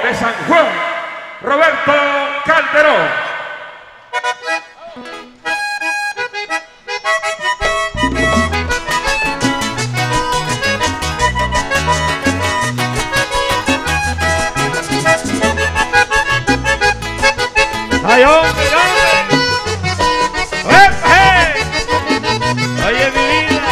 de San Juan, Roberto Calderón. ¡Ay, hombre, hombre! ¡Hey! ¡Oye, mi vida!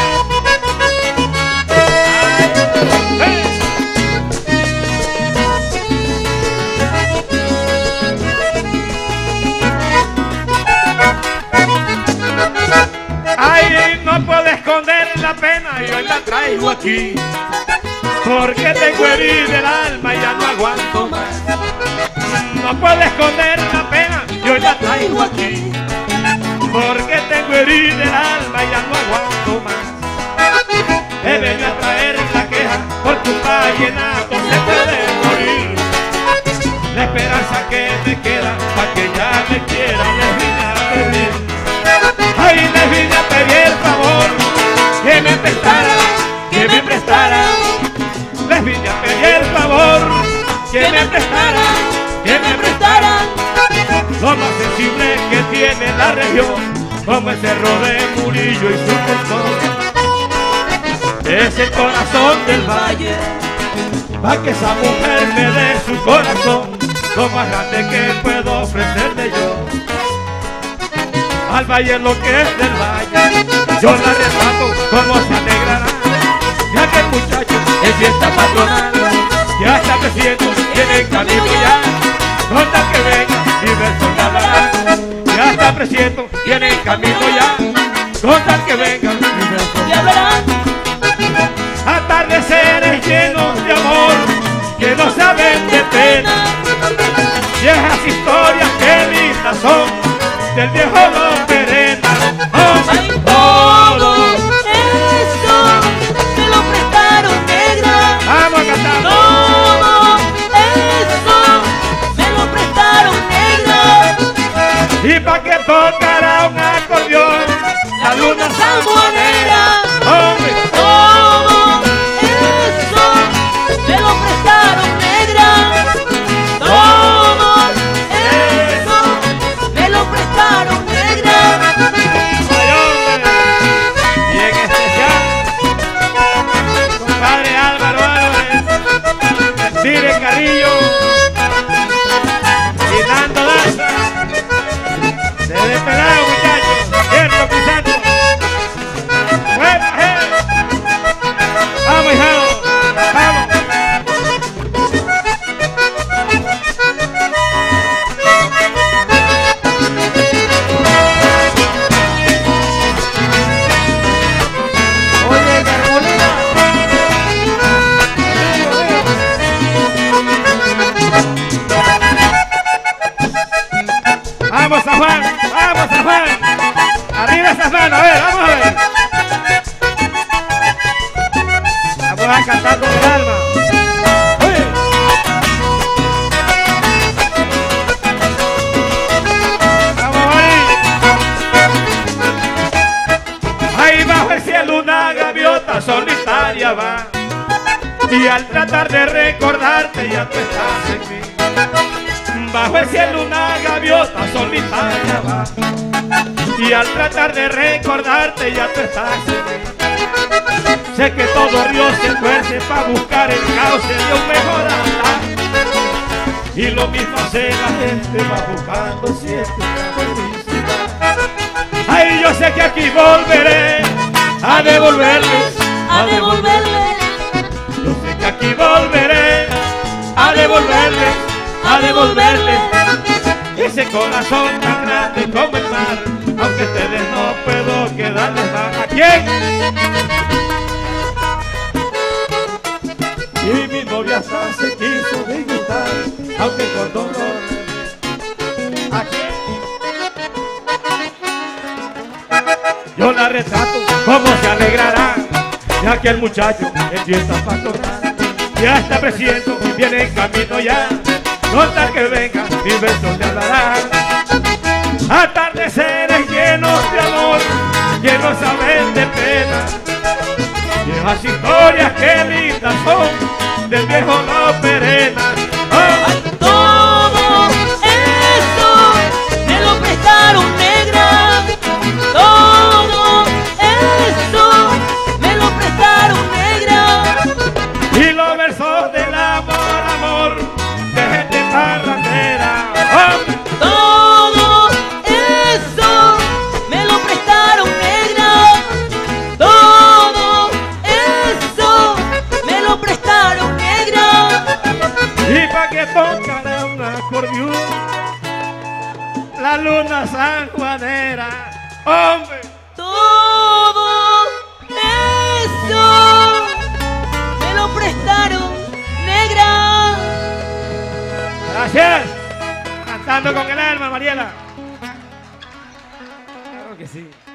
¡Ay, no puedo esconder la pena y hoy la traigo aquí! Porque tengo herida el alma y ya no aguanto más. No puedo esconder la pena y hoy la traigo aquí. Porque tengo herida el alma y ya no aguanto más. He venido a traer la queja porque un vallenato se puede morir. La esperanza que me queda para que ya me quiera les vine a pedir. Ay, les vine a pedir el favor que me prestaran, que me prestaran. Les vine a pedir el favor que me prestaran, que me prestaran lo más sensible que tiene la región, como el cerro de Murillo y su montón. Es el corazón del valle, pa' que esa mujer me dé su corazón, lo más grande que puedo ofrecerle yo. Al valle lo que es del valle, yo la retrato como se alegrará, ya que el muchacho es fiesta patronal, ya está creciendo, tiene el camino ya. Con tal que venga, mi verso le hablará. Ya está presiento, tiene el camino ya. Con tal que venga, mi verso le hablará. Atardeceres llenos de amor, que no saben de pena. Viejas historias que lindas son, del viejo no perena. Ay, todo eso me lo prestaron, negra. Vamos a cantar. Todo eso me lo prestaron, negra. Y pa' que tocara un acordeón, la luna salmonera. hombre. Todo eso me lo prestaron, negra. Todo eso me lo prestaron, negra. Ay, hombre. Y en especial, compadre Álvaro Álvarez, Cire Carrillo y Nando Daza. Se despegado, muchachos, cierto pisando. Bueno, vamos, hijado, vamos. Oye, Carolina. Vamos, San Juan, vamos, San Juan. Arriba San Juan, a ver, vamos a ver. Vamos a cantar con el alma. ¡Uy! Vamos ahí. Ahí bajo el cielo una gaviota solitaria va, y al tratar de recordarte ya tú estás en mí. Bajo el cielo una gaviota solitaria va, y al tratar de recordarte ya tú estás en mí. Sé que todo río se tuerce para buscar el cauce de un mejor andar, y lo mismo hace la gente va buscando siempre la felicidad. Ay, yo sé que aquí volveré a devolverles, A devolverle. yo sé que aquí volveré a devolverles, a devolverles ese corazón tan grande como el mar, aunque ustedes no puedo quedarles más. ¿A quién? Y mi novia hasta se quiso disgustar, aunque con dolor. ¿A quién? Yo la retrato como se alegrará, ya que el muchacho en fiesta patronal ya está presiento, viene en camino ya. Con tal que venga, mis versos le hablarán. Atardeceres llenos de amor, que no saben de pena. Viejas historias que lindas son, del viejo no perena. Oh. versos del amor, amor, de gente parrandera. ¡Hombre! Todo eso me lo prestaron, negra. Todo eso me lo prestaron, negra. Y pa' que tocara un acordeón la luna sanjuanera. ¡Hombre! Todo eso me lo prestaron, negra. Gracias. Cantando con el alma, Mariela. Claro que sí.